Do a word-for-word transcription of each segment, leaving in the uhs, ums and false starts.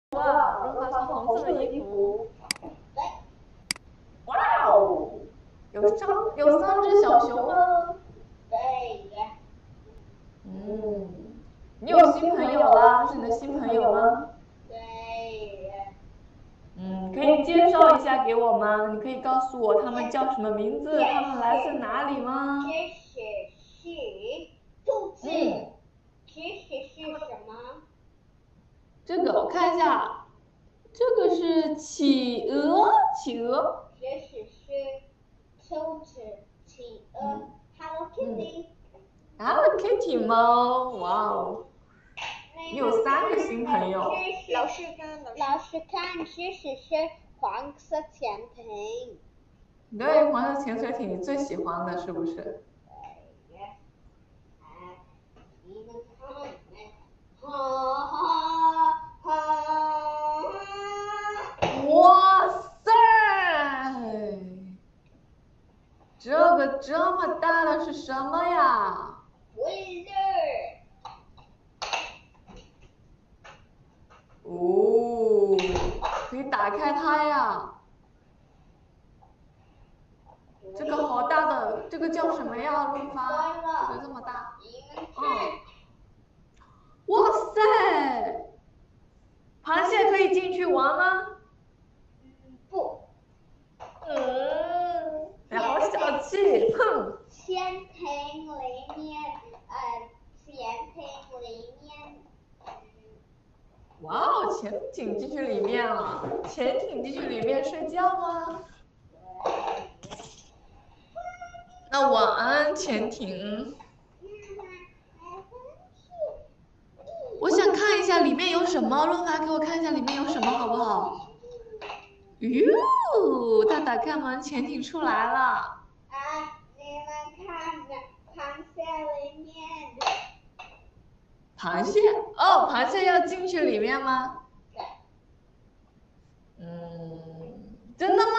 哇，润发穿红色的衣服。哇哦，有三有三只小熊吗？ 对。 嗯，你有新朋友啦？这是你的新朋友吗？ 对。 嗯，可以介绍一下给我吗？你可以告诉我他们叫什么名字，他们来自哪里吗？ 这是是兔子。 嗯， 这是是什么？ 这个我看一下，这个是企鹅，企鹅。 这是是兔子、企鹅、Hello Kitty。 Hello Kitty 猫，哇哦，你有三个新朋友。 老师看，老师看，这是是黄色潜艇。 对，黄色潜水艇你最喜欢的是不是？ 对。哎，你们看，哈哈哈！ 哇塞，这个这么大的是什么呀？ 威尔。 哦，可以打开它呀。这个好大的，这个叫什么呀？润发，这个这么大。嗯。哇塞，螃蟹可以进去玩吗？ 不。 嗯，你好小气，哼。 潜艇里面，呃，潜艇里面。 哇哦，潜艇进去里面了，潜艇进去里面睡觉吗？那晚安，潜艇。我想看一下里面有什么，润发给我看一下里面有什么好不好？哟，他打开门，潜艇出来了。 啊，你们看着螃蟹里面。 螃蟹？哦，螃蟹要进去里面吗？嗯，真的吗？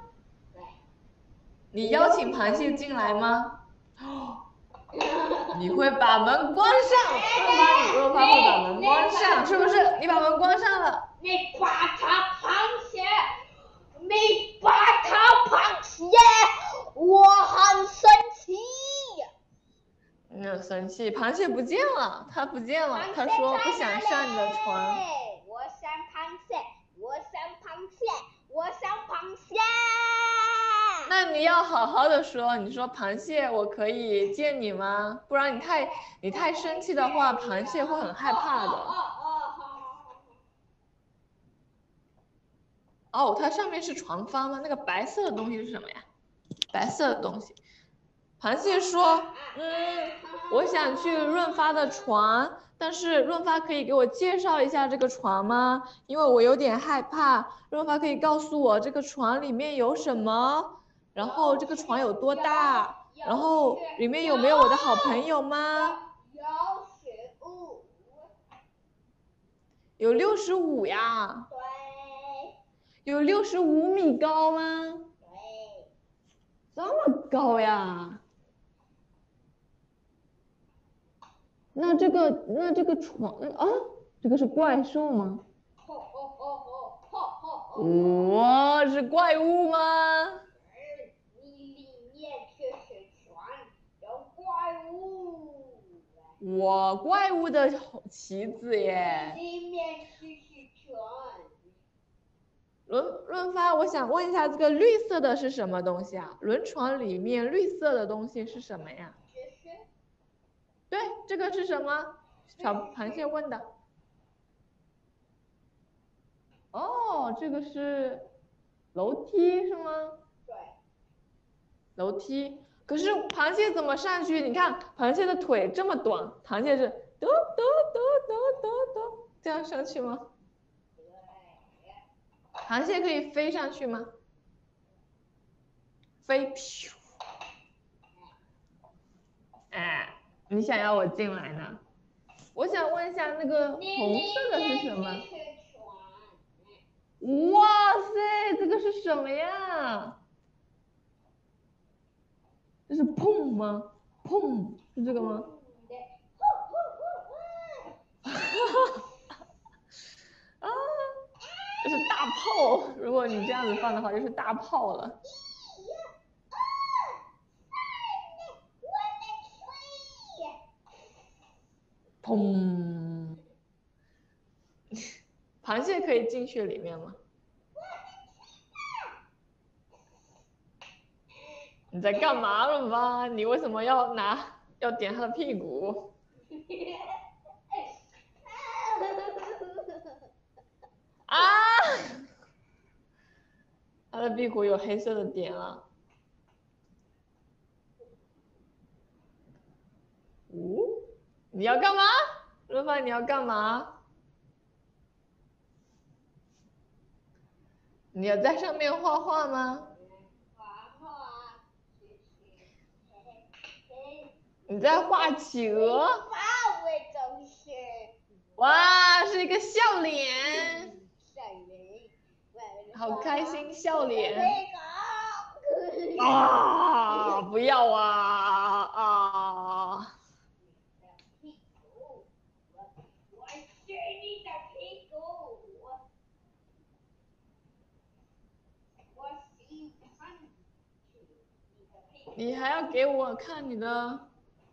你邀请螃蟹进来吗？你会把门关上，润发，你润发会把门关上，是不是？你把门关上了。 你把它螃蟹，你把它螃蟹，我很生气。 嗯，生气，螃蟹不见了，它不见了，他说不想上你的船。 我想螃蟹，我想螃蟹，我想螃蟹。 那你要好好的说，你说螃蟹，我可以见你吗？不然你太你太生气的话，螃蟹会很害怕的。哦，它上面是船帆吗？那个白色的东西是什么呀？白色的东西。螃蟹说：“嗯，我想去润发的船，但是润发可以给我介绍一下这个船吗？因为我有点害怕。润发可以告诉我这个船里面有什么？然后这个船有多大？然后里面有没有我的好朋友吗？” 有十五。 有六十五呀。 对。 有六十五米高吗？ 对。 这么高呀？那这个那这个床啊，这个是怪兽吗？哇，是怪物吗？ 你里面却是船，有怪物。 哇，怪物的旗子耶！ 里面却是船。 轮轮发，我想问一下，这个绿色的是什么东西啊？轮船里面绿色的东西是什么呀？对，这个是什么？小螃蟹问的。哦，这个是楼梯是吗？ 对。 楼梯。可是螃蟹怎么上去？你看螃蟹的腿这么短，螃蟹是嘟嘟嘟嘟嘟嘟这样上去吗？螃蟹可以飞上去吗？飞，咻！哎，你想要我进来呢？我想问一下，那个红色的是什么？哇塞，这个是什么呀？这是碰吗？碰是这个吗？啊， 这是大炮，如果你这样子放的话，就是大炮了。砰！螃蟹可以进去里面吗？你在干嘛了吗？你为什么要拿要点他的屁股？啊！他的屁股有黑色的点了。哦，你要干嘛？润发，你要干嘛？你要在上面画画吗？你在画企鹅？哇，是一个笑脸，好开心，笑脸。啊！不要啊啊！你还要给我看你的？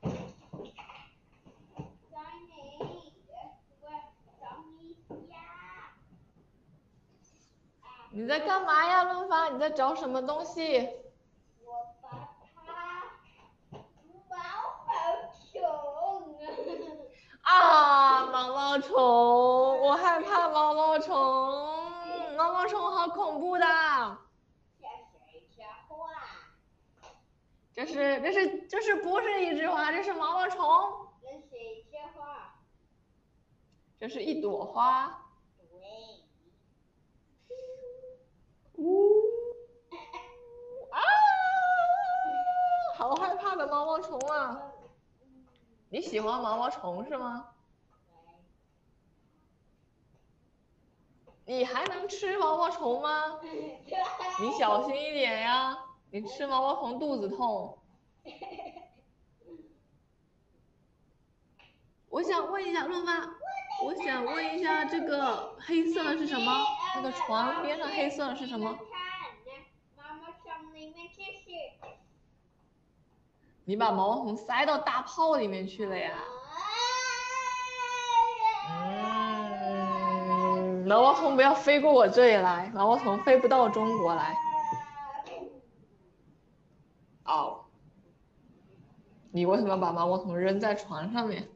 你在干嘛呀，润发？你在找什么东西？ 我把它毛毛虫。 啊，毛毛虫！我害怕毛毛虫，毛毛虫好恐怖的。这是这是这是不是一枝花？这是毛毛虫。 这是一枝花。 这是一朵花。 对。 呜啊！好害怕的毛毛虫啊！你喜欢毛毛虫是吗？你还能吃毛毛虫吗？你小心一点呀！你吃毛毛虫肚子痛。我想问一下润发，我想问一下这个黑色的是什么？那个床边上黑色的是什么？ 毛毛虫里面这是。 你把毛毛虫塞到大炮里面去了呀？嗯，毛毛虫不要飞过我这里来，毛毛虫飞不到中国来。哦，你为什么把毛毛虫扔在床上面？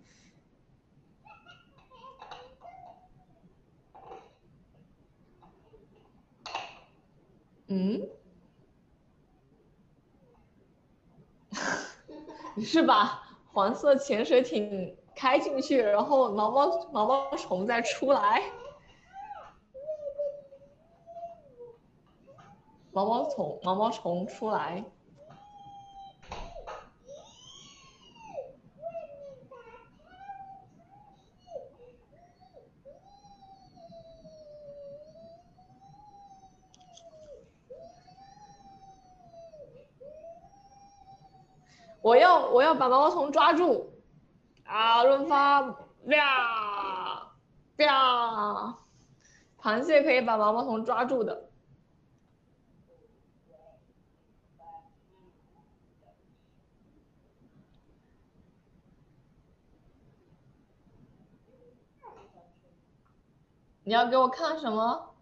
嗯？你是把黄色潜水艇开进去，然后毛毛毛毛虫再出来？毛毛虫毛毛虫出来。我要我要把毛毛虫抓住啊！润发，呀呀！螃蟹可以把毛毛虫抓住的。你要给我看什么？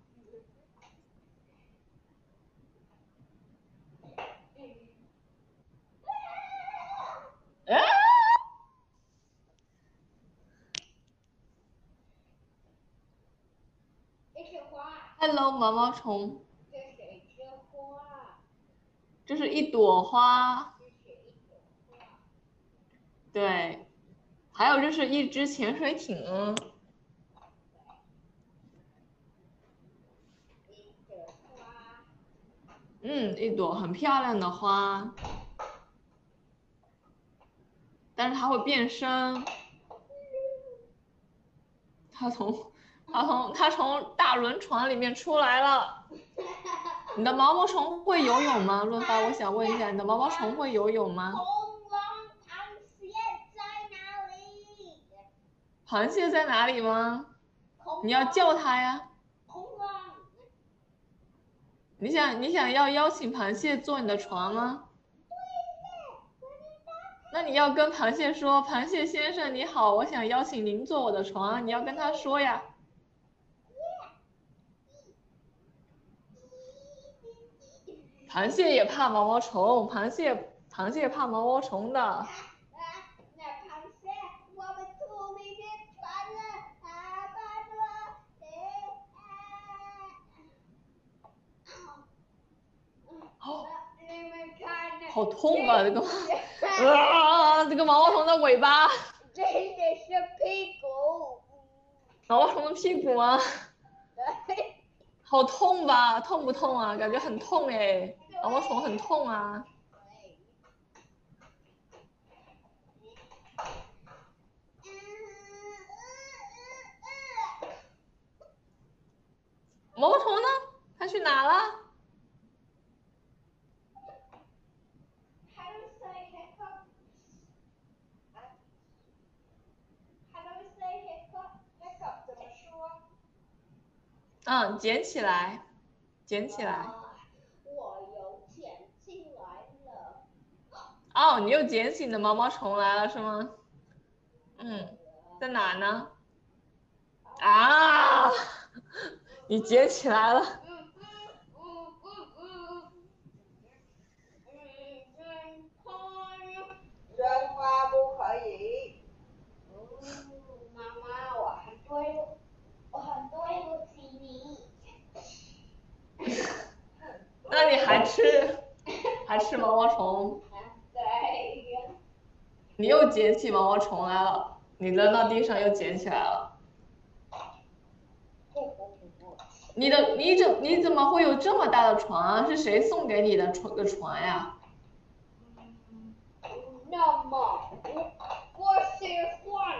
哎 ！Hello， 毛毛虫。 这是一枝花。 这是一朵花。 这是一朵花。 对，还有这是一只潜水艇。 一朵花。 嗯，一朵很漂亮的花，但是它会变身。它从它从它从大轮船里面出来了。你的毛毛虫会游泳吗？润发，我想问一下，你的毛毛虫会游泳吗？ 恐龙螃蟹在哪里？ 螃蟹在哪里吗？你要叫它呀。 恐龙。 你想你想要邀请螃蟹坐你的船吗？那你要跟螃蟹说，螃蟹先生你好，我想邀请您坐我的船，你要跟他说呀。螃蟹也怕毛毛虫，螃蟹螃蟹怕毛毛虫的。 那螃蟹，我们土里面传了好多哦， 你们看， 好痛啊！这个啊，这个毛毛虫的尾巴。 这个是屁股。 毛毛虫的屁股吗？好痛吧？痛不痛啊？感觉很痛哎，毛毛虫很痛啊。毛毛虫呢？它去哪了？嗯，捡起来，捡起来。 我又捡起来了。 哦，你又捡起你的毛毛虫来了是吗？嗯，在哪呢？啊，你捡起来了。 人话不可以。妈妈，我很对，我很对不起你。 那你还吃，还吃毛毛虫？ 对。 你又捡起毛毛虫来了，你扔到地上又捡起来了。你的你怎你怎么会有这么大的船啊？是谁送给你的船的船呀？ 那么，我我喜欢。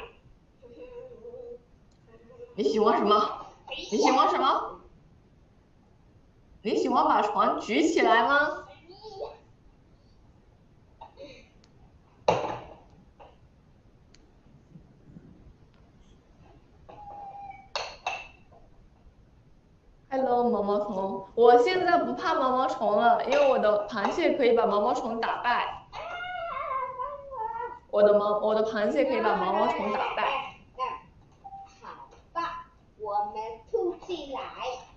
你喜欢什么？你喜欢什么？你喜欢把船举起来吗？Hello，毛毛虫，我现在不怕毛毛虫了，因为我的螃蟹可以把毛毛虫打败。我的毛，我的螃蟹可以把毛毛虫打败。 好吧，我们出起来。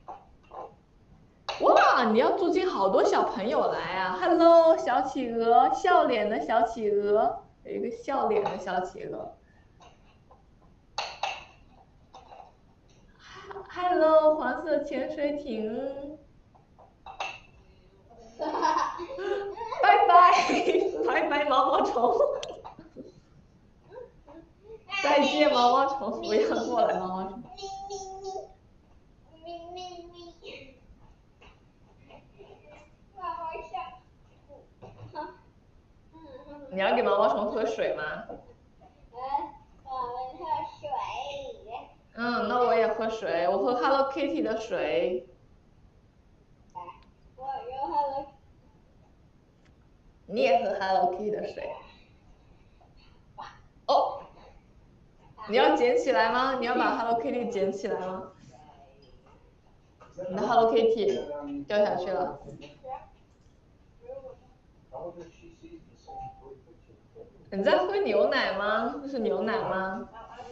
哇，你要租进好多小朋友来啊 ！Hello， 小企鹅，笑脸的小企鹅，有一个笑脸的小企鹅。Hello， 黄色潜水艇。拜拜，拜拜毛毛虫。再见毛毛虫，不要过来毛毛虫。你要给毛毛虫喝水吗？ 我们喝水。 嗯，那我也喝水，我喝 Hello Kitty 的水。 我有 Hello。 你也喝 Hello Kitty 的水。哦，你要捡起来吗？你要把 Hello Kitty 捡起来吗？你的 Hello Kitty 掉下去了。你在喝牛奶吗？这是牛奶吗？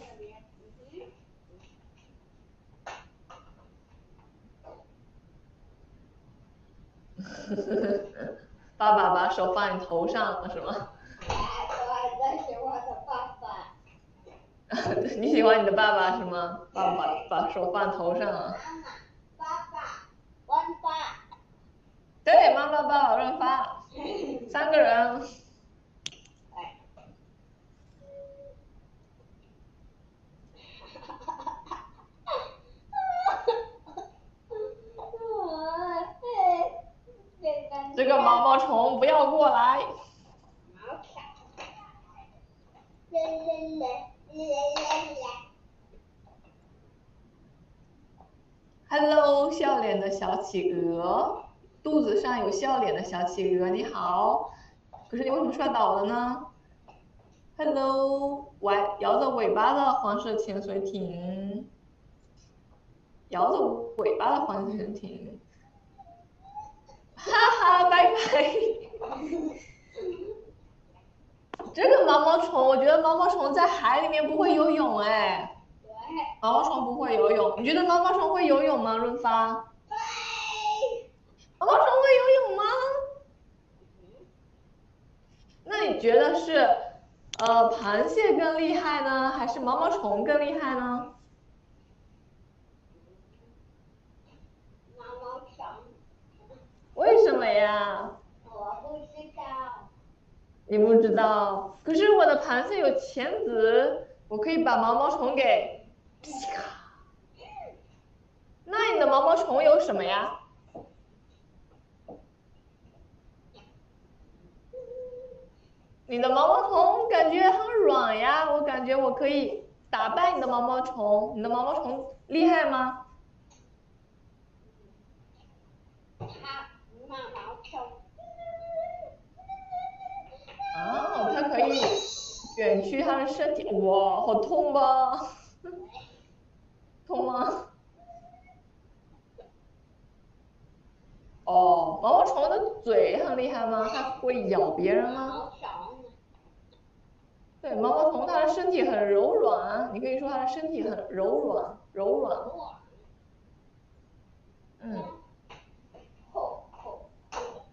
爸爸把手放你头上了是吗？ 我喜欢我的爸爸。 你喜欢你的爸爸是吗？爸爸把把手放头上了。 爸爸，乱发。 对，妈妈、爸爸乱发，三个人。这个毛毛虫不要过来。Hello， 笑脸的小企鹅，肚子上有笑脸的小企鹅，你好。可是你为什么摔倒了呢 ？Hello， 歪摇着尾巴的黄色潜水艇，摇着尾巴的黄色潜水艇。 哈哈，拜拜。这个毛毛虫，我觉得毛毛虫在海里面不会游泳哎。 对。 毛毛虫不会游泳，你觉得毛毛虫会游泳吗？润发？ 对。 毛毛虫会游泳吗？那你觉得是呃螃蟹更厉害呢，还是毛毛虫更厉害呢？ 毛毛虫。 为什么呀？ 我不知道。 你不知道，可是我的螃蟹有钳子，我可以把毛毛虫给。那你的毛毛虫有什么呀？你的毛毛虫感觉很软呀，我感觉我可以打败你的毛毛虫。你的毛毛虫厉害吗？ 它毛毛虫。 哦，它可以卷曲它的身体。哇，好痛吧？痛吗？哦，毛毛虫的嘴很厉害吗？它会咬别人吗？ 毛虫。 对，毛毛虫它的身体很柔软，你可以说它的身体很柔软，柔软。嗯。 吼吼吼！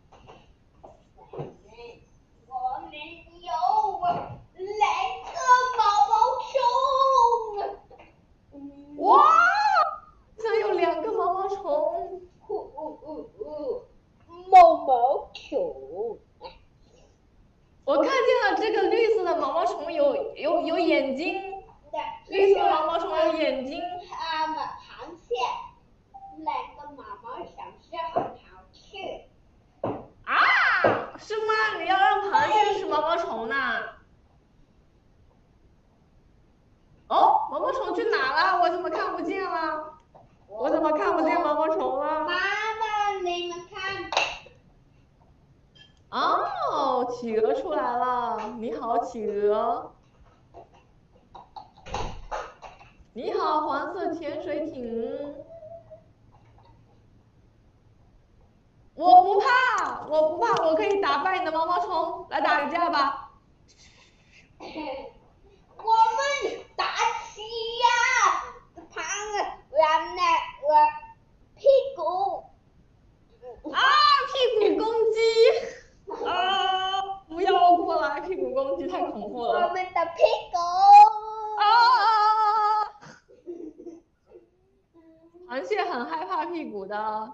我们有两个毛毛虫。 哇，这有两个毛毛虫。 呜呜呜呜！毛毛虫。 我看见了这个绿色的毛毛虫有有有眼睛，绿色的毛毛虫有眼睛。 它们螃蟹两个毛毛虫是很好吃。 啊，是吗？你要让螃蟹吃毛毛虫呢？哦，毛毛虫去哪了？我怎么看不见了？我怎么看不见毛毛虫了？ 妈妈，你们看。 哦，企鹅出来了！你好，企鹅。你好，黄色潜水艇。我不怕，我不怕，我可以打败你的毛毛虫，来打一架吧。 我们打起呀！胖软的我屁股。 啊，屁股攻击！啊，不要过来，屁股攻击太恐怖了。 我们的屁股。 啊！螃蟹很害怕屁股的。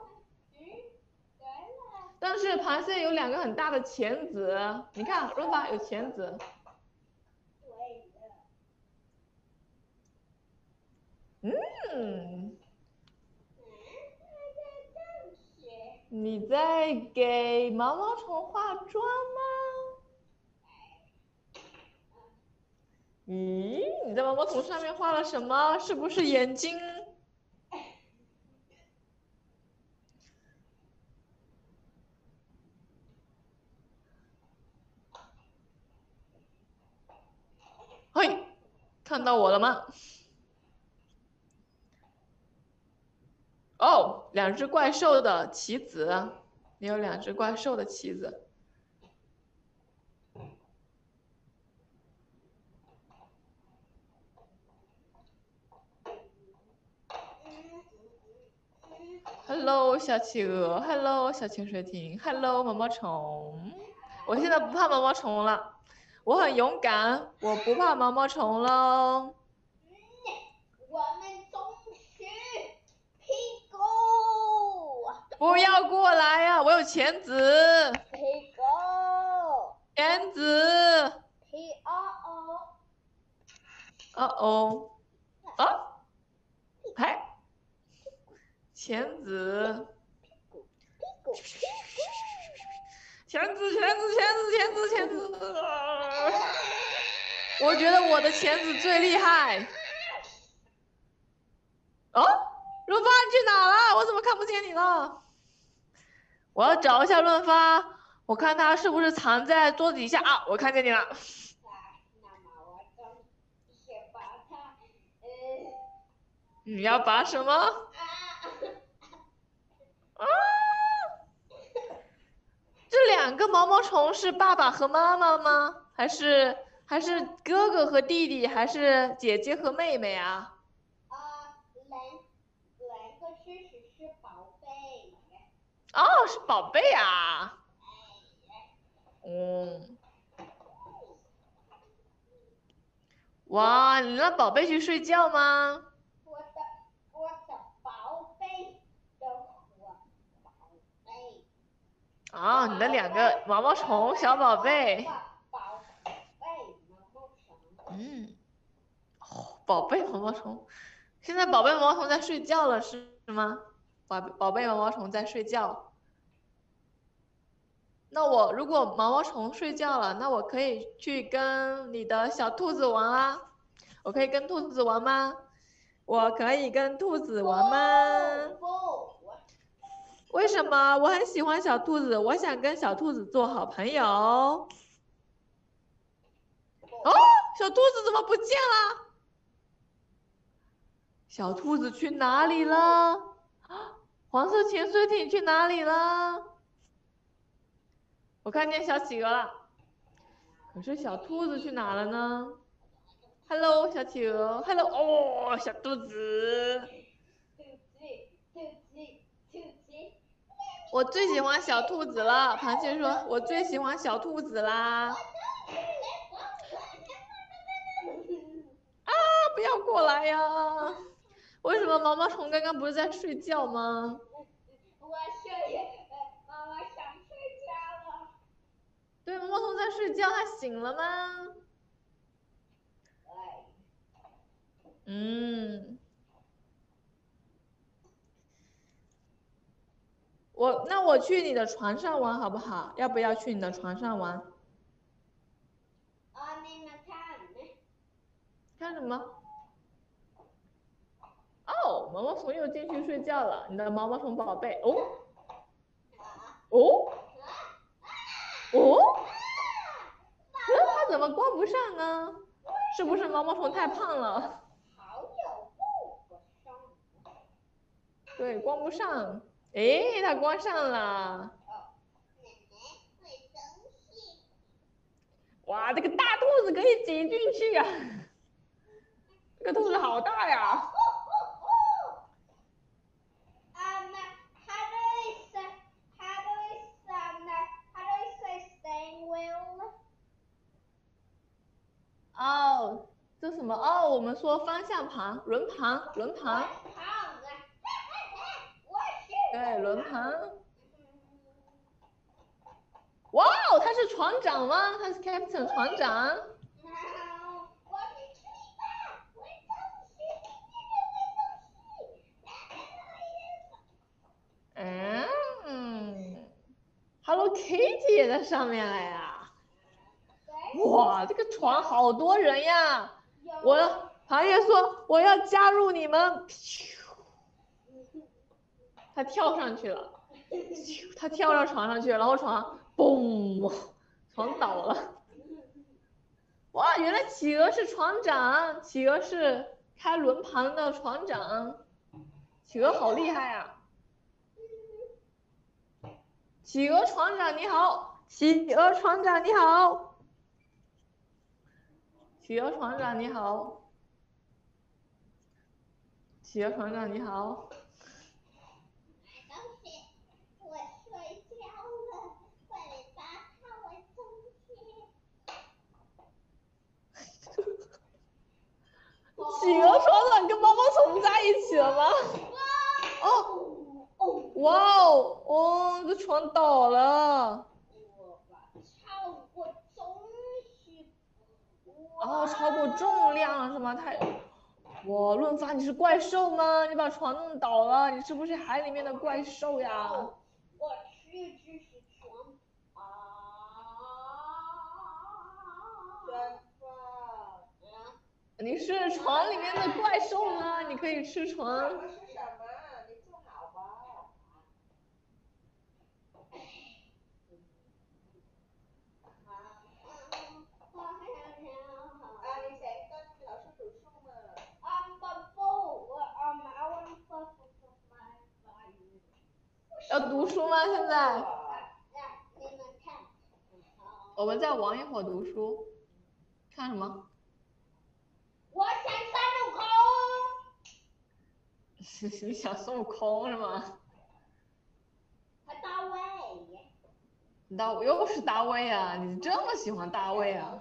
但是螃蟹有两个很大的钳子，你看，润发有钳子。嗯。你在给毛毛虫化妆吗？咦，你在毛毛虫上面画了什么？是不是眼睛？嘿，看到我了吗？哦，两只怪兽的棋子，你有两只怪兽的棋子。Hello，小企鹅 ，Hello，小潜水艇 ，Hello，毛毛虫。我现在不怕毛毛虫了，我很勇敢，我不怕毛毛虫喽。 我们总是屁股。 不要过来呀、啊！我有钳子。 屁股。 钳子。 P O O。 哦哦。啊！嗨。钳子。钳子，钳子，钳子，钳子，钳子。我觉得我的钳子最厉害。哦，润发你去哪了？我怎么看不见你了？我要找一下润发，我看他是不是藏在桌子底下啊？我看见你了。 那么我就先把它，呃。 你要拔什么？ 啊！ 啊！ 两个毛毛虫是爸爸和妈妈吗？还是还是哥哥和弟弟，还是姐姐和妹妹啊？ 啊，两两个其实是宝贝。 哦，是宝贝啊。嗯。哇，你让宝贝去睡觉吗？ 我的我的宝贝的我宝贝。 啊，你的两个毛毛虫小宝贝。 宝贝毛毛虫。 嗯。哦，宝贝毛毛虫，现在宝贝毛毛虫在睡觉了是吗？宝宝贝毛毛虫在睡觉。那我如果毛毛虫睡觉了，那我可以去跟你的小兔子玩啊。我可以跟兔子玩吗？我可以跟兔子玩吗？ 不不， 为什么？我很喜欢小兔子，我想跟小兔子做好朋友。哦，小兔子怎么不见了？小兔子去哪里了？黄色潜水艇去哪里了？我看见小企鹅了，可是小兔子去哪了呢 ？Hello， 小企鹅 ，Hello， 哦，小兔子。 兔子兔子兔子。 我最喜欢小兔子了。螃蟹说：“我最喜欢小兔子啦。”啊，不要过来呀！为什么毛毛虫刚刚不是在睡觉吗？ 我睡，妈妈想睡觉了。 对，毛毛虫在睡觉，它醒了吗？嗯。我那我去你的床上玩好不好？要不要去你的床上玩？ 啊，你们看。 看什么？哦，毛毛虫又进去睡觉了。你的毛毛虫宝贝，哦，哦，哦，嗯，它怎么关不上呢？是不是毛毛虫太胖了？ 好有不上。 对，关不上。诶，它关上了。哇，这个大兔子可以挤进去呀、啊！这个兔子好大呀！哦，这什么？哦，我们说方向盘、轮盘、轮盘。对，轮盘。哇哦，他是船长吗？他是 Captain 船长。嗯 ，Hello Kitty 也在上面了呀！哇，这个船好多人呀！我螃蟹说我要加入你们，他跳上去了，他跳到床上去，然后床嘣，床倒了。哇，原来企鹅是船长，企鹅是开轮盘的船长，企鹅好厉害啊！企鹅船长你好，企鹅船长你好，企鹅船长你好，企鹅船长你好。 我睡觉了，快点把它我东西。 企鹅船长跟毛毛虫在一起了吗？哦，哇哦，哦，这船倒了。 我把超过东西。 哦，超过重量了是吗？太，哇，润发，你是怪兽吗？你把船弄倒了，你是不是海里面的怪兽呀？ 我去，这是船啊！润发， 你是船里面的怪兽吗？你可以吃船。 我是什么？你坐好吧。啊，你想跟老师读书吗？啊，不不，我啊，I want to my 要读书吗？现在？ 你们看， 我们再玩一会儿读书。看什么？ 我想孙悟空。 你想孙悟空是吗？ 和大卫。 大又是大卫啊！你这么喜欢大卫啊？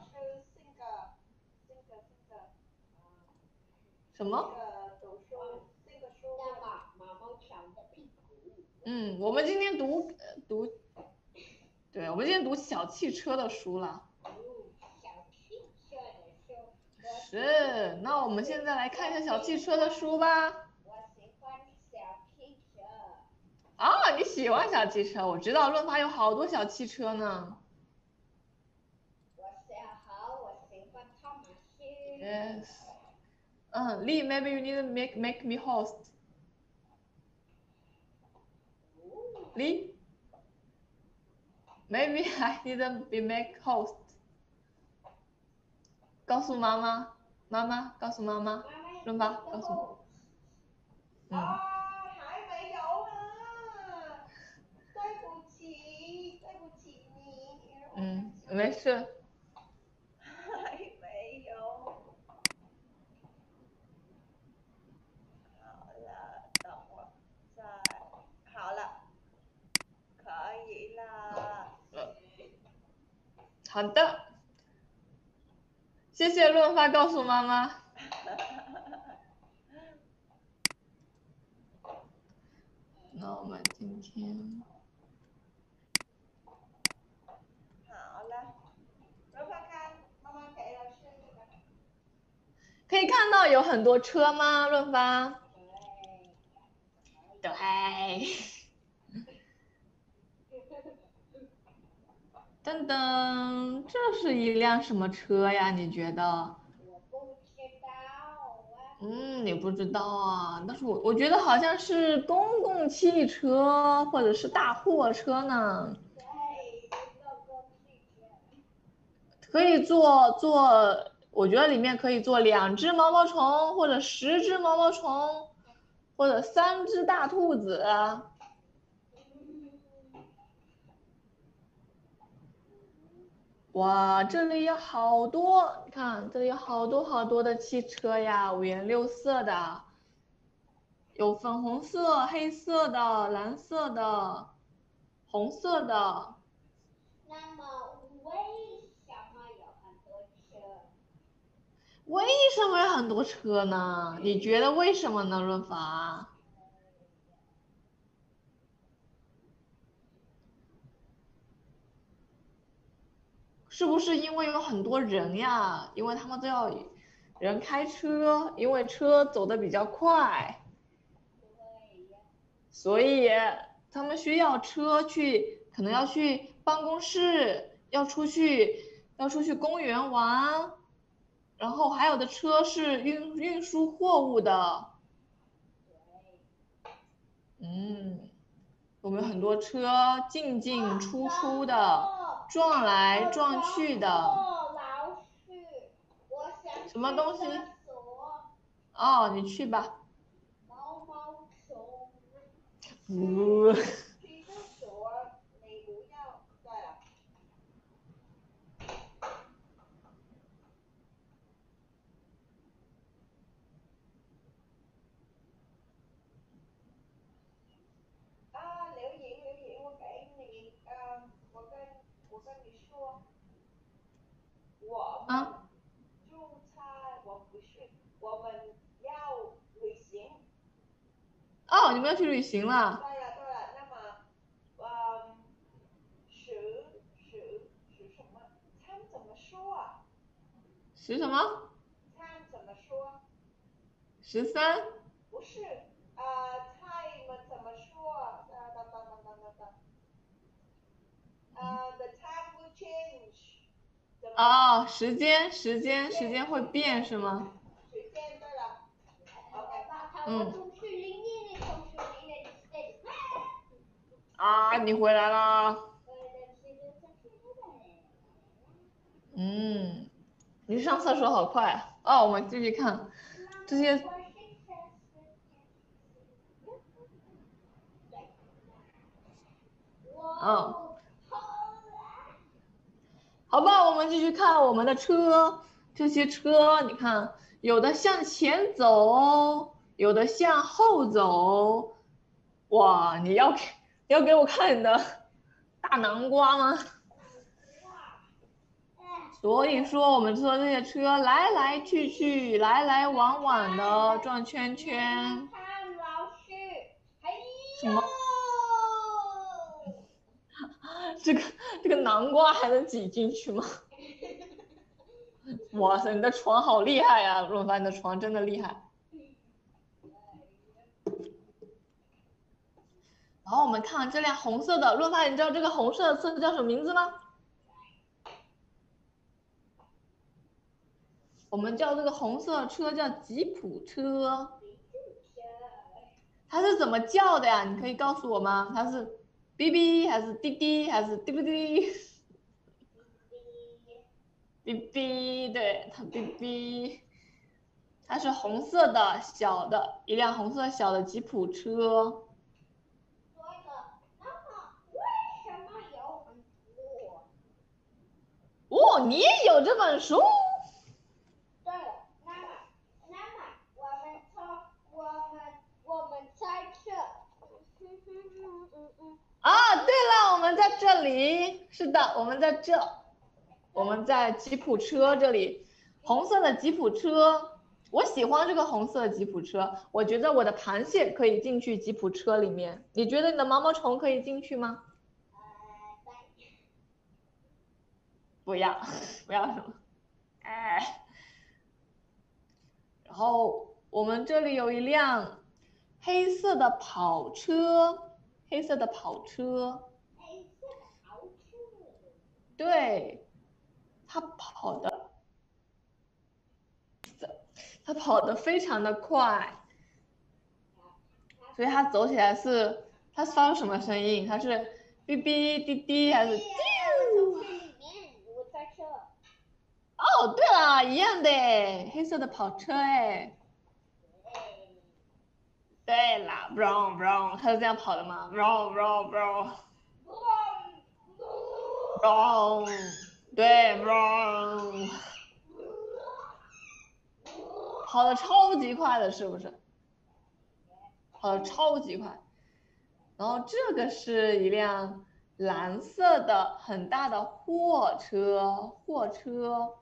什么？ 读书，这个书叫马马毛强的屁股。 嗯，我们今天读读，对，我们今天读小汽车的书了。 小汽车的书。 是，那我们现在来看一下小汽车的书吧。 我喜欢小汽车。 啊，你喜欢小汽车？我知道论法有好多小汽车呢。 我想好，我喜欢汤马斯。 Yes. 嗯 Lee, maybe you need to make make me host. Lee, maybe I need to be make host. 告诉妈妈，妈妈告诉妈妈，论法告诉我。 嗯。啊，还没有呢，对不起，对不起你。 嗯，没事。 还没有。好了，等我再。好了，可以了。 好的，谢谢论法告诉妈妈。那我们今天好了，论法看，妈妈给了是一个。 可以看到有很多车吗？论法。 对。 对。噔噔，这是一辆什么车呀？你觉得？ 我不知道啊。 嗯，你不知道啊，但是我我觉得好像是公共汽车或者是大货车呢。 对，公共汽车。 可以坐坐，我觉得里面可以坐两只毛毛虫，或者十只毛毛虫，或者三只大兔子。哇，这里有好多，你看这里有好多好多的汽车呀，五颜六色的，有粉红色、黑色的、蓝色的、红色的。 那么为什么有很多车？ 为什么有很多车呢？你觉得为什么呢？润法？是不是因为有很多人呀？因为他们都要人开车，因为车走得比较快，所以他们需要车去，可能要去办公室，要出去，要出去公园玩，然后还有的车是运运输货物的。嗯，我们很多车进进出出的，撞来撞去的。 老师，我想什么东西？ 厕所。 哦，你去吧。 毛毛虫。 呜、呃。 去厕所，你不要。对了。啊，留言留言，我给你，嗯，我跟我跟你说，我们啊， 出差，我不是，我们要旅行。 哦，你们要去旅行了？ 对了对了，那么，嗯，十十十什么？餐怎么说啊？ 十什么？ 餐怎么说？ 十三？ 不是，呃，time 怎么说？哒哒哒哒哒哒哒。呃，the time will change。 哦，时间，时间，时间会变是吗？ 时间对了。OK。 嗯。 嗯。 啊，你回来啦。嗯，你上厕所好快啊。哦，我们继续看这些。嗯。 我们继续看我们的车，这些车你看，有的向前走，有的向后走。哇，你要给你要给我看你的大南瓜吗？所以说我们坐这些车来来去去，来来往往的转圈圈。什么？这个这个南瓜还能挤进去吗？哇塞，你的床好厉害呀，润发，你的床真的厉害。然后我们看这辆红色的，润发，你知道这个红色的车叫什么名字吗？我们叫这个红色车叫吉普车。它是怎么叫的呀？你可以告诉我吗？它是哔哔还是滴滴还是滴不滴？哔哔，对，它哔哔。它是红色的小的一辆红色小的吉普车。哦，你也有这本书？ 对了，妈妈，妈妈，我们从我们我们在这。 啊，对了，我们在这里。是的，我们在这，我们在吉普车这里，红色的吉普车。我喜欢这个红色的吉普车，我觉得我的螃蟹可以进去吉普车里面。你觉得你的毛毛虫可以进去吗？不要，不要什么？哎。然后我们这里有一辆黑色的跑车，黑色的跑车。 黑色的跑车。 对，它跑的，它跑得非常的快，所以它走起来是，它发出什么声音？它是哔哔滴滴还是？哦，对了，一样的，黑色的跑车哎。对啦 ，brown brown， 它是这样跑的吗 ？brown brown brown brown， 对 brown， 跑的超级快的，是不是？跑的超级快。然后这个是一辆蓝色的很大的货车，货车。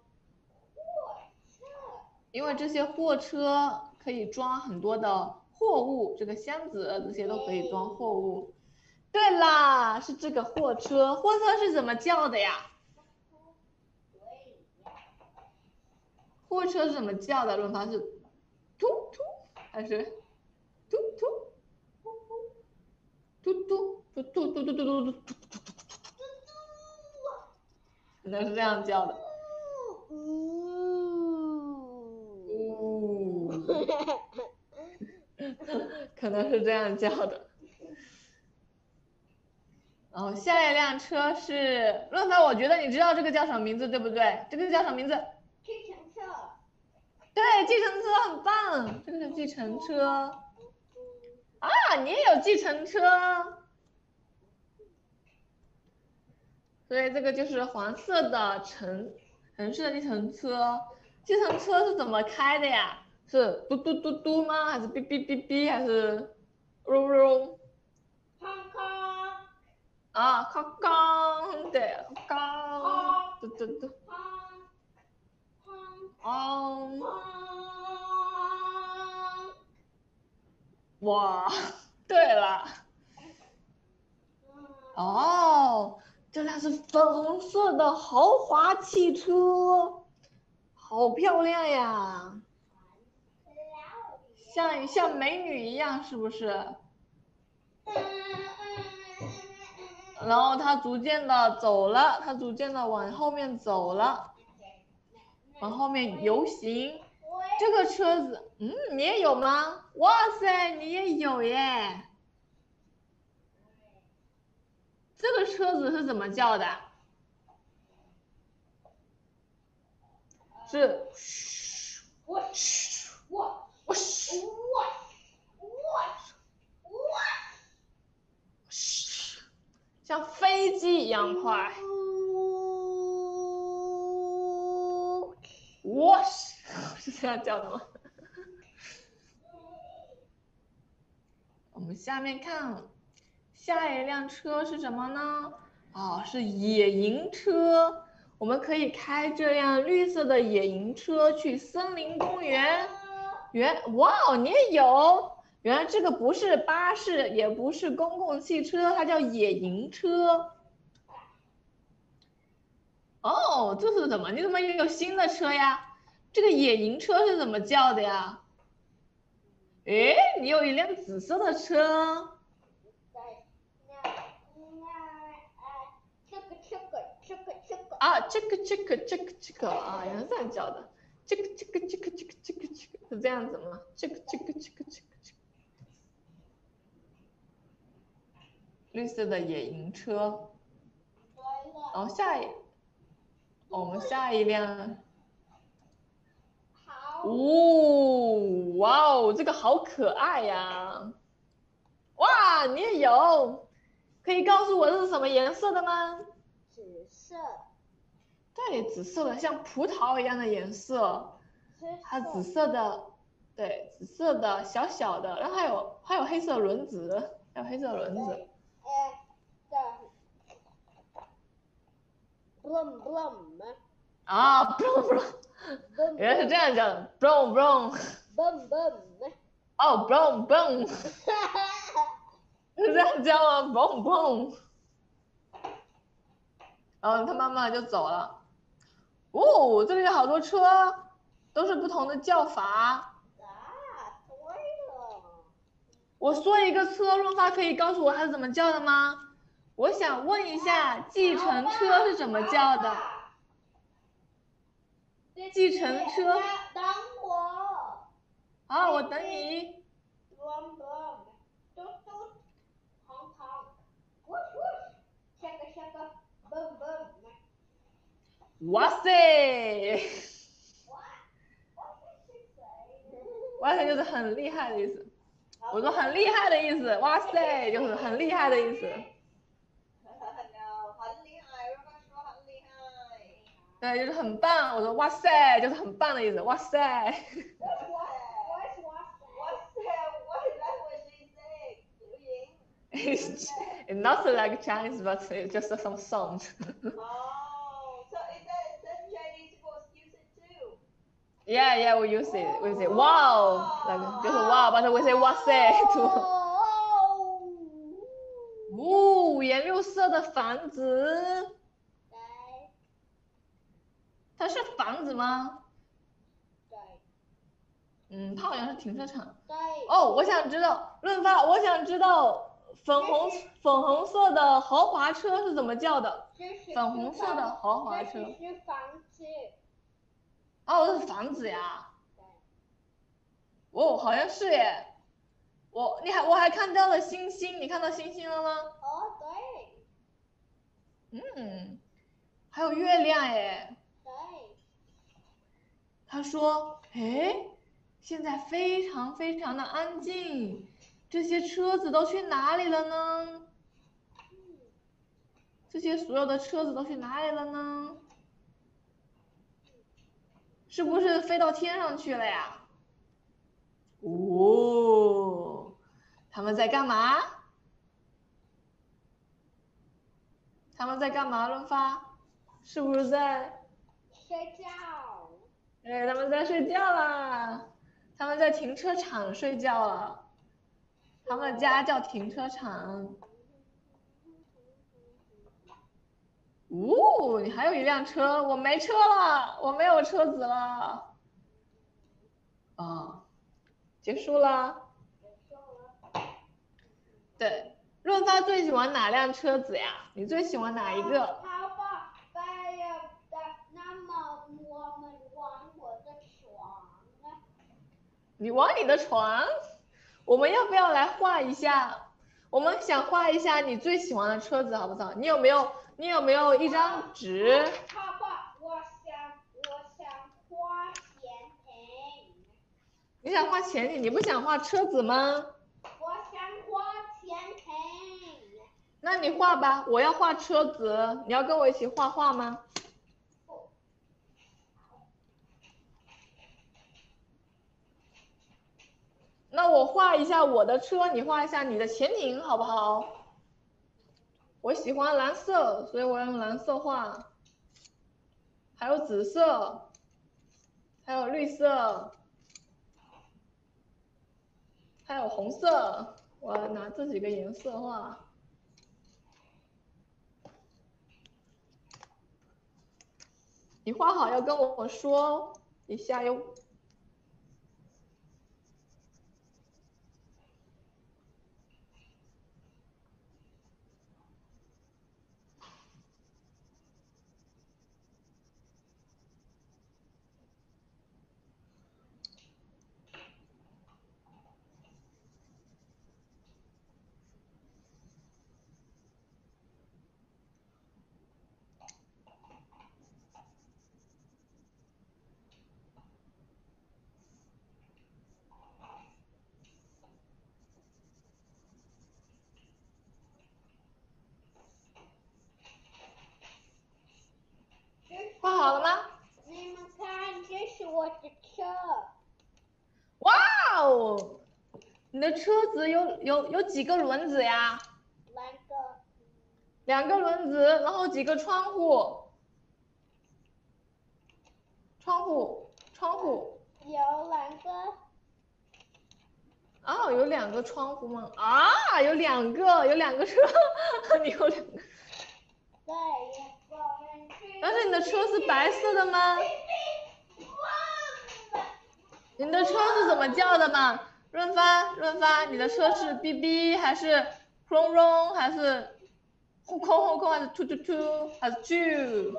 因为这些货车可以装很多的货物，这个箱子这些都可以装货物。对啦，是这个货车，货车是怎么叫的呀？货车是怎么叫的？润发是突突还是突突突突突突突突突突突突，可能是这样叫的。可能是这样叫的。然后下一辆车是润发，我觉得你知道这个叫什么名字，对不对？这个叫什么名字？ 计程车。 对，计程车很棒，这个是计程车。啊，你也有计程车，所以这个就是黄色的城城市的计程车。计程车是怎么开的呀？是嘟嘟嘟嘟吗？还是哔哔哔哔？还是嗡嗡？ 康康。 啊，康康，对，康，嘟嘟嘟。哦。哇，对了。哦，这辆是粉红色的豪华汽车，好漂亮呀，像像美女一样，是不是？然后它逐渐的走了，它逐渐的往后面走了，往后面游行。这个车子，嗯，你也有吗？哇塞，你也有耶！这个车子是怎么叫的？是嘘， 我嘘，我我嘘， 我我我嘘，像飞机一样快。 wash 是这样叫的吗？我们下面看，下一辆车是什么呢？哦，是野营车。我们可以开这辆绿色的野营车去森林公园。原哇哦，你也有！原来这个不是巴士，也不是公共汽车，它叫野营车。哦，这是怎么？你怎么也有新的车呀？这个野营车是怎么叫的呀？诶，你有一辆紫色的车。啊，这个这个这个这个啊，原来这样叫的。这个这个这个这个这个这个是这样子吗？这个这个这个这个这个。绿色的野营车。然后下一，我们下一辆。哦，哇哦，这个好可爱呀！哇，你也有，可以告诉我这是什么颜色的吗？ 紫色。 对，紫色的，像葡萄一样的颜色。它紫色的，对，紫色的，小小的，然后还有还有黑色轮子，还有黑色轮子。 blum blum 啊 ，brum brum，原来是这样叫的 ，brum brum。 bum bum。 哦 ，brum brum，是这样叫吗 ？brum brum。然后他妈妈就走了。哦，这里有好多车，都是不同的叫法。 啊，对了。 我说一个车，润发可以告诉我它是怎么叫的吗？我想问一下，计程车是怎么叫的？计程车。 等我。 好，我等你。 blum blum，嘟嘟，honk honk， whoosh whoosh， shaka shaka， boom boom。 哇塞！哇塞就是很厉害的意思。我说很厉害的意思，哇塞就是很厉害的意思。 很厉害，润发说很厉害。 对，就是很棒。我说哇塞就是很棒的意思，哇塞。It's not like Chinese, but it's just some sound. Oh, so is that the Chinese supposed to use it too? Yeah, yeah, we use it. We say wow, like 就是 wow, but we say 哇塞 too. 哦，五颜六色的房子。它是房子吗？ 对。 嗯，它好像是停车场。 对。 哦，我想知道，润发，我想知道粉红粉红色的豪华车是怎么叫的？粉红色的豪华车。 这是房子。 哦，这是房子呀。哦，好像是耶。我你还我还看到了星星，你看到星星了吗？ 哦， 对。嗯，还有月亮耶。 对。 他说：“哎，现在非常非常的安静，这些车子都去哪里了呢？这些所有的车子都去哪里了呢？是不是飞到天上去了呀？哦，他们在干嘛？他们在干嘛？润发，是不是在睡觉？ 哎，他们在睡觉啦，他们在停车场睡觉了，他们家叫停车场。哦，你还有一辆车，我没车了，我没有车子了。啊，结束了。对，润发最喜欢哪辆车子呀？你最喜欢哪一个？ 好吧，拜呀的，那么我们玩我的床呢？ 你玩你的床，我们要不要来画一下？我们想画一下你最喜欢的车子，好不好？你有没有？你有没有一张纸？ 爸爸，我想，我想画潜艇。 你想画潜艇，你不想画车子吗？ 我想画潜艇。 那你画吧，我要画车子，你要跟我一起画画吗？ 我画一下我的车，你画一下你的潜艇，好不好？我喜欢蓝色，所以我用蓝色画。还有紫色，还有绿色，还有红色。我要拿这几个颜色画。你画好要跟我说一下哟。画好了吗？ 你们看，这是我的车。 哇哦，你的车子有有有几个轮子呀？ 两个。 两个轮子，然后几个窗户？窗户，窗户。 有两个。 哦，有两个窗户吗？啊，有两个，有两个车，你有两个。 对。 但是你的车是白色的吗？你的车是怎么叫的吗？润发，润发，你的车是哔哔还是隆隆还是轰空轰空还是突突突还是啾？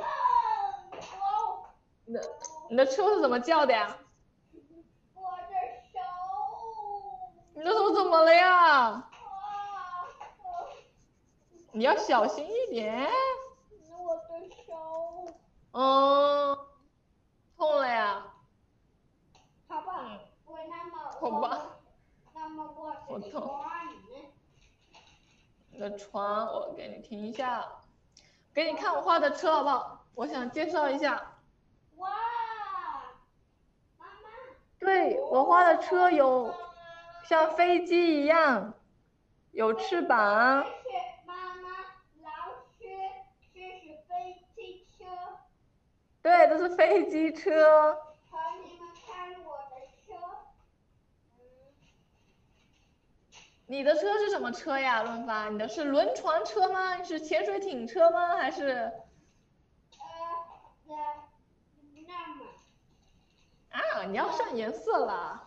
你的你的车是怎么叫的呀？ 我的手。 你的手怎么了呀？你要小心一点。 我的手。 嗯，痛了呀？ 好吧，我那么好吧， 那么我好痛。 的床呢？ 你的床，我给你听一下，给你看我画的车好不好？我想介绍一下。 哇，妈妈。 对，我画的车有像飞机一样，有翅膀。 这是妈妈，老师，这是飞机车。 对，这是飞机车。 好，你们看我的车。 你的车是什么车呀，润发？你的是轮船车吗？是潜水艇车吗？还是？ 呃，那那么。 啊，你要上颜色了。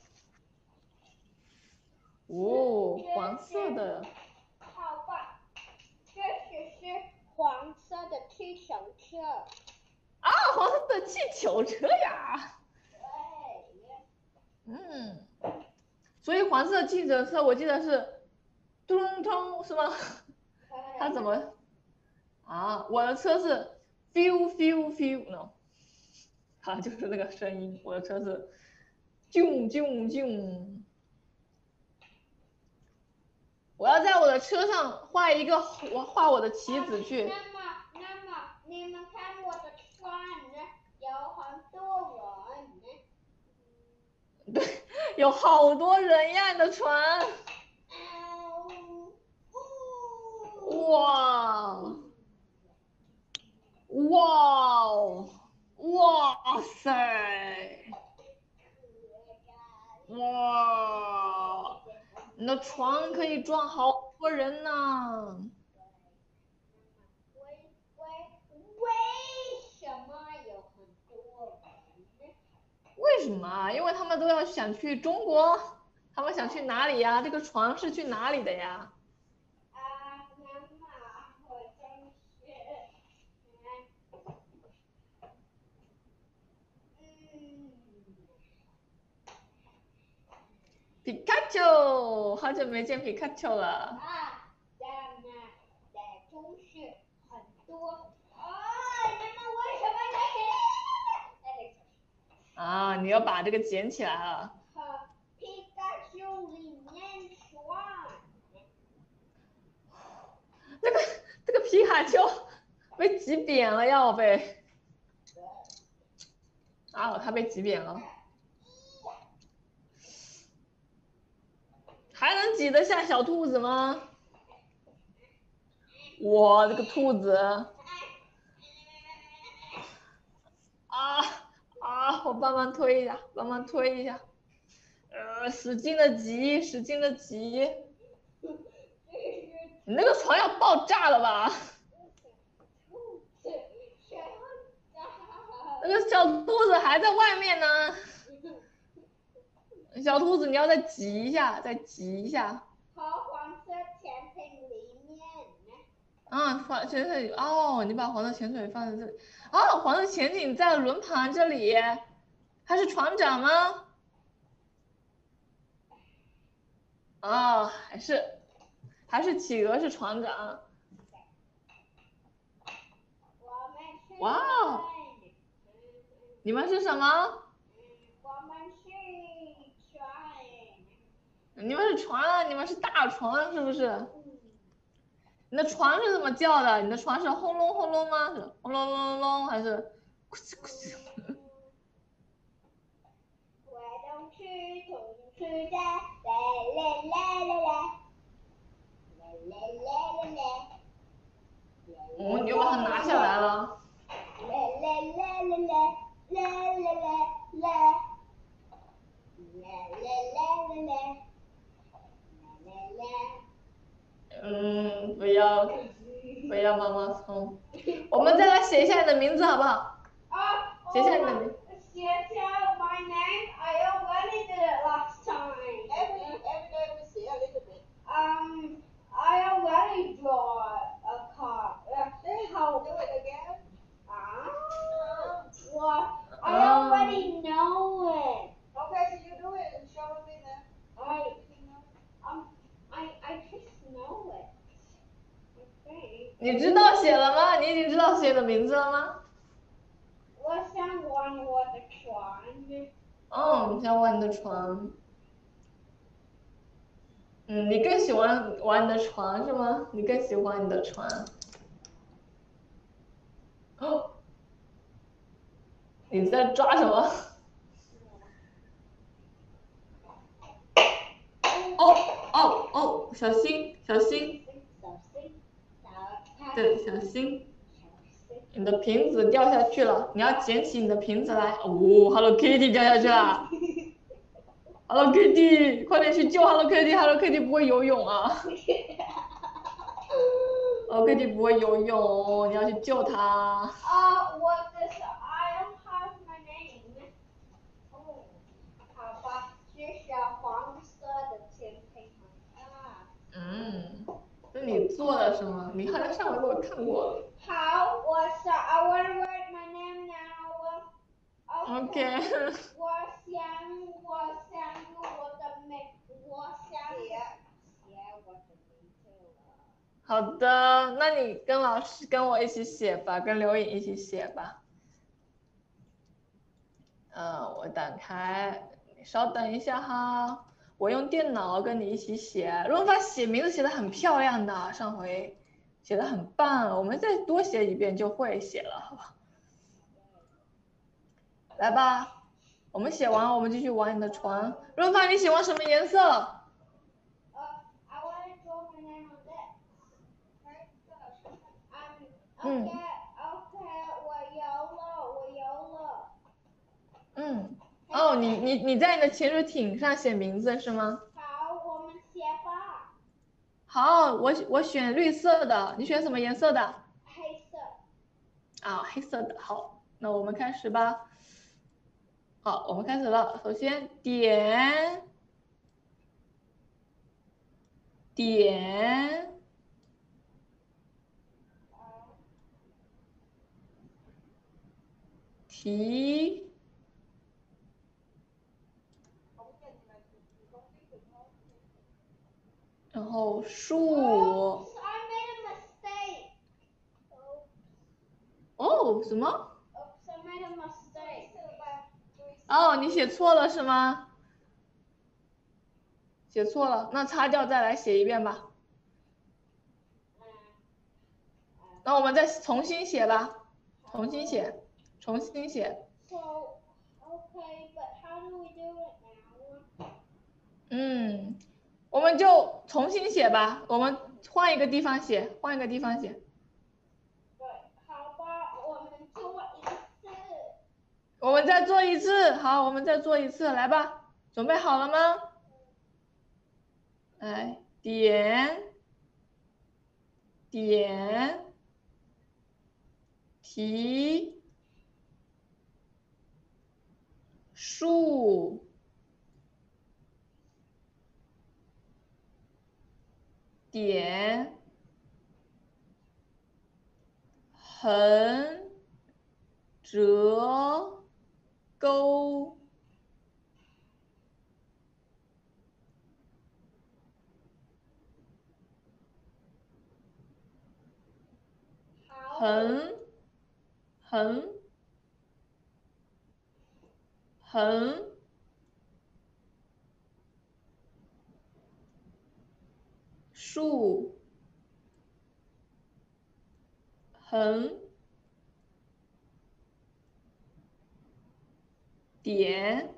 哦，黄色的。 好吧，这只是黄色的气球车。 啊，黄色的气球车呀。 对。 嗯，所以黄色气球车我记得是咚咚是吗？它怎么？啊，我的车是 feel feel feel no， 它就是那个声音。我的车是啾啾啾。我要在我的车上画一个，我画我的旗子去。 那么，那么你们看我的船呢，有很多人呢。 对，有好多人呀，你的船。哇，哇，哇塞，哇，你的船可以装好多人呢。 为为为什么有很多人呢？ 为什么啊？因为他们都要想去中国，他们想去哪里呀？这个船是去哪里的呀？ 啊，妈妈，我真是，嗯。 皮卡丘，好久没见皮卡丘了。 啊，咱们在中是很多。啊，那么为什么在这里？ 啊，你要把这个捡起来了。 和皮卡丘里面穿。 这个这个皮卡丘被挤扁了要被。啊，它被挤扁了。 还能挤得下小兔子吗？哇，这个兔子！啊啊！我帮忙推一下，帮忙推一下。呃，使劲的挤，使劲的挤。你那个床要爆炸了吧？那个小兔子还在外面呢。小兔子，你要再挤一下，再挤一下。 和黄色潜艇里面。 啊，放潜水哦，你把黄色潜水放在这里。哦，黄色潜艇在轮盘这里。他是船长吗？哦，还是还是企鹅是船长。哇哦！你们是什么？ 我们是船。 你们是船，你们是大船是不是？你的船是怎么叫的？你的船是轰隆轰隆吗？是轰隆隆隆还是咕叽咕叽？ 我don't去同去的，啦啦啦啦啦，啦啦啦啦啦。 哦，你又把它拿下来了。 啦啦啦啦啦，啦啦啦啦，啦啦啦啦啦，啦啦啦。 嗯，不要，不要妈妈冲。我们再来写一下你的名字好不好？ 啊， 写下你的名。 写下 my name. I already did it last time. Every every day we say a little bit. Um, I already draw a card. Uh, how? Do it again. Ah, what? I already know it. Okay, so you do it and show me then. I, um, I, I just know it. Okay. 你知道写了吗？你已经知道写的名字了吗？ 我想玩我的船。 哦，你想玩你的船。嗯，你更喜欢玩你的船是吗？你更喜欢你的船。哦，你在抓什么？哦哦哦，小心小心。对，小心。你的瓶子掉下去了，你要捡起你的瓶子来。哦 ，Hello Kitty 掉下去了。Hello Kitty，快点去救 Hello Kitty，Hello Kitty 不会游泳啊。Hello Kitty 不会游泳，你要去救它。 啊，我的是 I don't have my name。哦，好吧，这是黄色的潜艇啊。 嗯，是你做的是吗？你好像上回给我看过了。 好，我是 I wanna write my name now。 OK。 我想，我想我的名，我想写写我的名字了。 好的，那你跟老师跟我一起写吧，跟刘颖一起写吧。嗯，我打开，你稍等一下哈，我用电脑跟你一起写。润发写名字写的很漂亮的，上回写的很棒，我们再多写一遍就会写了，好不好？来吧，我们写完，我们继续玩你的船。润发，你喜欢什么颜色？ 呃 I wanna draw my name on this。嗯 OK OK，我有了，我有了。 嗯，哦，你你你在你的潜水艇上写名字是吗？ 好，我们写吧。 好，我我选绿色的，你选什么颜色的？ 黑色。 啊，黑色的。好，那我们开始吧。好，我们开始了。首先点点题，然后树。 Oops, I made a mistake. 哦，什么？ Oops, I made a mistake. 哦，你写错了是吗？写错了，那擦掉再来写一遍吧。那我们再重新写吧，重新写，重新写。 So, okay, but how do we do it now? 嗯，我我们就重新写吧，我们换一个地方写，换一个地方写。 对，好吧，我们做一次。 我们再做一次，好，我们再做一次，来吧，准备好了吗？来，点，点，提，树，点，横，折，钩，横，横，横，竖，横，点，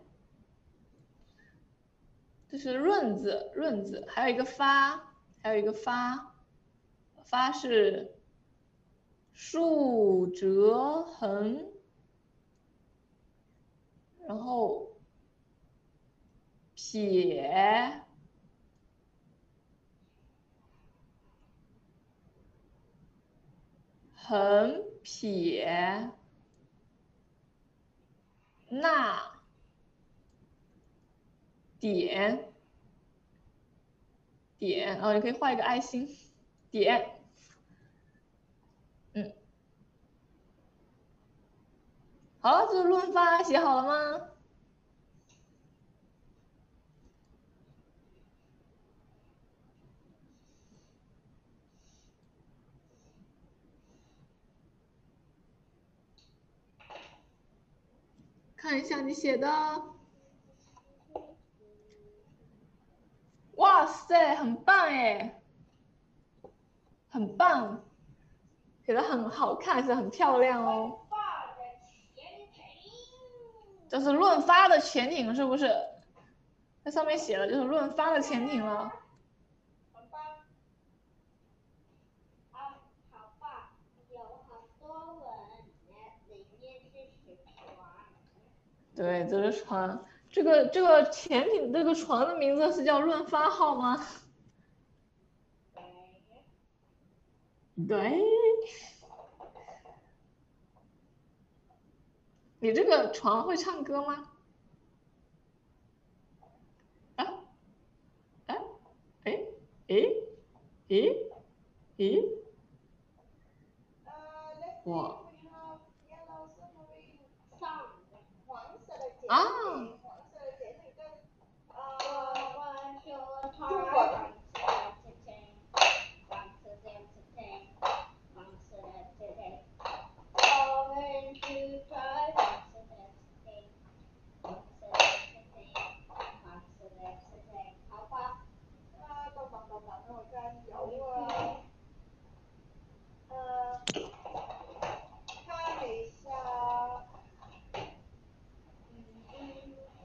这是润字，润字，还有一个发，还有一个发，发是竖折横，然后撇，横撇，捺，点，点，哦，你可以画一个爱心，点，嗯，好了，这是论发，写好了吗？看一下你写的，哇塞，很棒哎，很棒，写的很好看，写的很漂亮哦。这是论发的潜艇，是不是？在上面写了，就是论发的潜艇了。 很棒。啊，好吧，有很多人，里面是船。 对，这是船。这个这个潜艇这个船的名字是叫论发号吗？对。你这个船会唱歌吗？啊？哎哎哎哎哎！哇！啊！ 好吧，啊，等等等等，等我再游啊。呃，看一下，嗯嗯。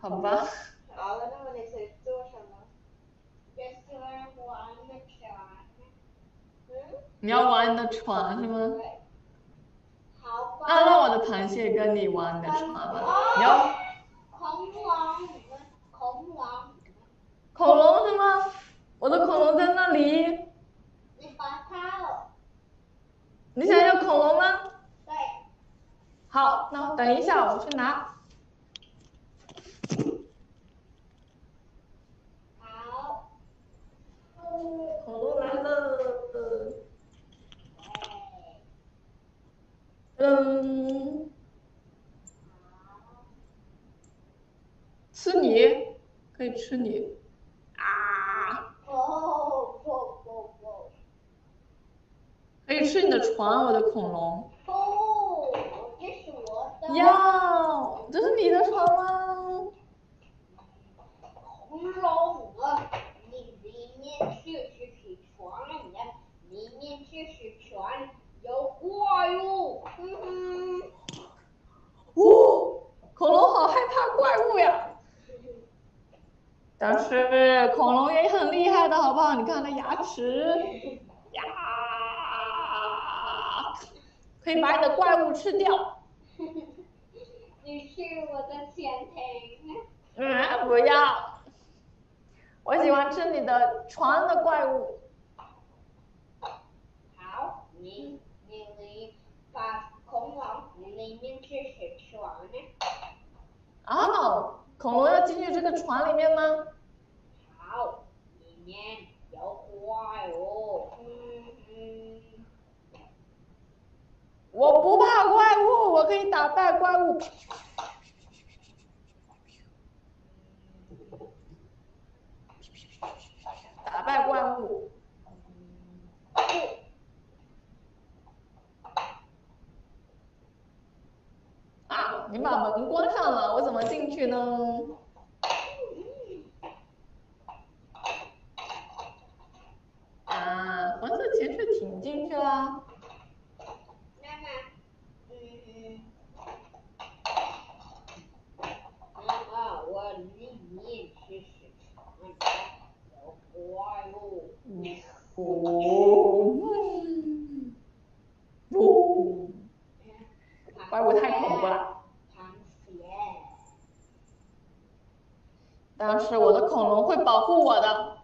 好吧。 好了，那么你想做什么？ 就是玩的船。 嗯？ 你要玩你的船是吗？ 对。好吧。 那让我的螃蟹跟你玩你的船吧。你要恐龙，恐龙。 恐龙是吗？我的恐龙在那里。 你把它了。 你想要恐龙吗？ 对。 好，那等一下我去拿。 好。 哦，恐龙来了。嗯。吃你，可以吃你。啊！ 不不不不。 可以吃你的船，我的恐龙。 不，这是我的。 要，这是你的船吗？ 恐龙啊，你里面就是是船呀，里面就是船，有怪物。嗯哼。 哦，恐龙好害怕怪物呀。但是恐龙也很厉害的，好不好？你看它牙齿，呀，可以把你的怪物吃掉。 你是我的潜艇。 嗯，不要，我喜欢吃你的船的怪物。 好，你你你把恐龙里面就是船呢。 哦，恐龙要进去这个船里面吗？ 好，里面有怪物。嗯嗯。 我不怕怪物，我可以打败怪物。打败怪物。啊！你把门关上了，我怎么进去呢？啊，黄色潜水艇进去啦。 妈妈，嗯，妈妈，我里面是是船，有怪物。 哦，哦，怪物太恐怖了。 螃蟹。 但是我的恐龙会保护我的，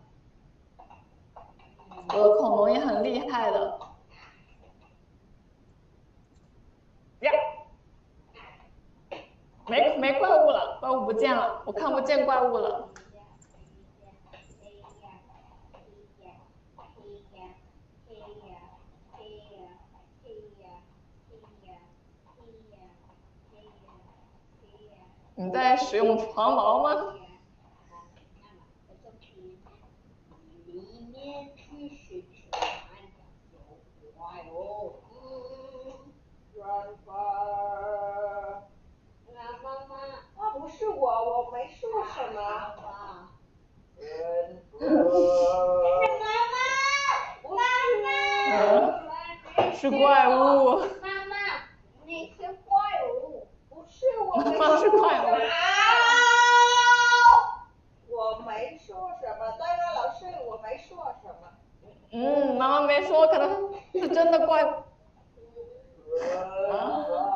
我的恐龙也很厉害的。呀，没没怪物了，怪物不见了，我看不见怪物了。你在使用床锚吗？ 里面就是船，有怪物。嗯， 软发。 那妈妈， 啊，不是我，我没说什么。 好吧。 软发。 妈妈，妈妈， 是怪物。 妈妈，你是怪物。 不是我没妈妈是怪物。 我没说什么，当然老师我没说什么。 嗯，妈妈没说，可能是真的怪物。啊